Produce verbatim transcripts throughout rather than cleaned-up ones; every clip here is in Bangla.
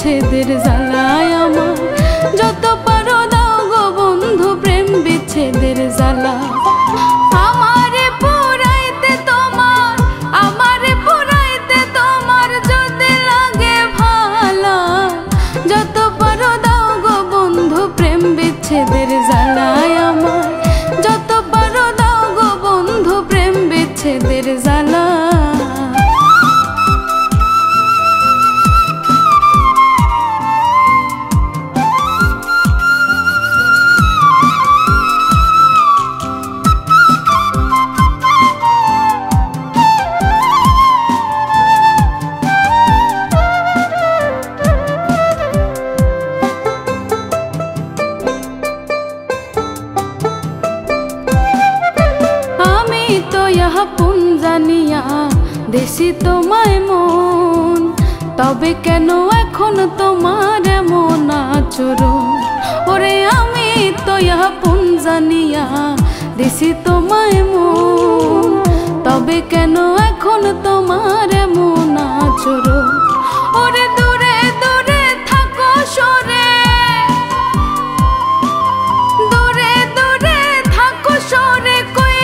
বিচ্ছেদের জ্বালায় আমার, যত পারো দাও গো বন্ধু প্রেম বিচ্ছেদের জ্বালা। আমারে পুরাইতে তোমার, আমারে পুরাইতে তোমার যদি লাগে ভালা, যত পারো দাও গো বন্ধু প্রেম বিচ্ছেদের জ্বালায় আমার, যত পারো দাও গো বন্ধু প্রেম বিচ্ছেদের জ্বালা। আপন জানিয়া দেশি তোমায় মন, তবে কেন এখন তোমার এমন আচরণ? ওরে আমি তো আপন জানিয়া দেশি তোমায় মন, তবে কেন এখন তোমার এমন আচরণ? ওরে দূরে দূরে থাকো সরে, দূরে দূরে থাকো সরে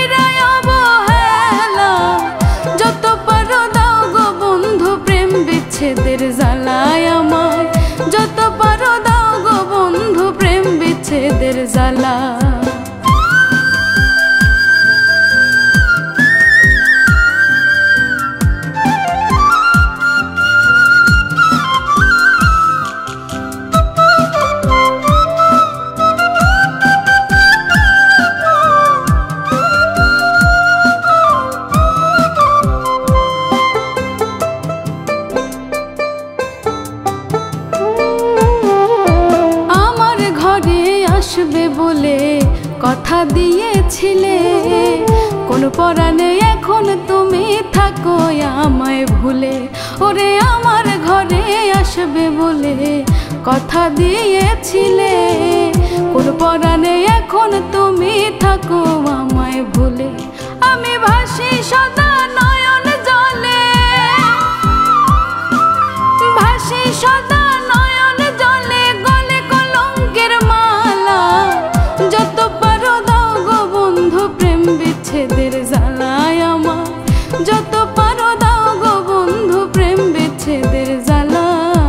বিচ্ছেদের জ্বালায় আমার, যত পারো দাও গো বন্ধু প্রেম বিচ্ছেদের জ্বালা। আসবে বলে কথা দিয়েছিলে, কোন পরাণে এখন তুমি থাকো আমায় ভুলে? ওরে আমার ঘরে আসবে বলে কথা দিয়েছিলে, কোন পরাণে এখন তুমি থাকো আমায় ভুলে? আমি ভাসি সদা নয়ন জলে, ভাসি সদা নয়ন জলে, গলে কলঙ্কের মালা, যত পারো দাও গো বন্ধু প্রেম বিচ্ছেদের জ্বালায় আমার, যত পারো দাও গো বন্ধু প্রেম বিচ্ছেদের জ্বালা।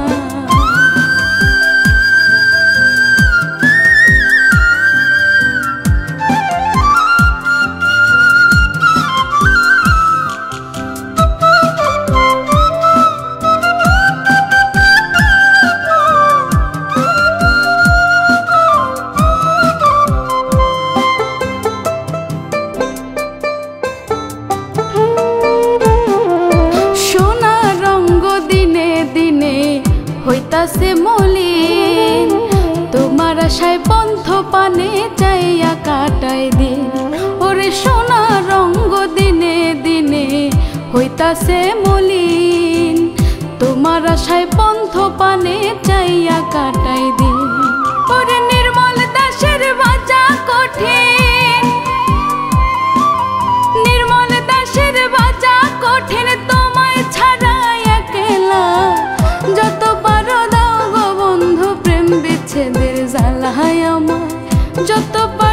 হইতাছে মলিন তোমার আশায় পন্থ পানে চাইয়া কাটাই দিন, ওরে সোনা রঙ্গ দিনে দিনে হইতাছে মলিন তোমার আশায় পন্থ পানে চাইয়া কাটাই দিন। ওরে নির্মল দাসের বাজা কঠিন, নির্মল দাসের বাজা কঠিন তোমায় ছাড়া একলা, যত পারো দাও গো বন্ধু প্রেম বিচ্ছেদের জ্বালায় আমার, যত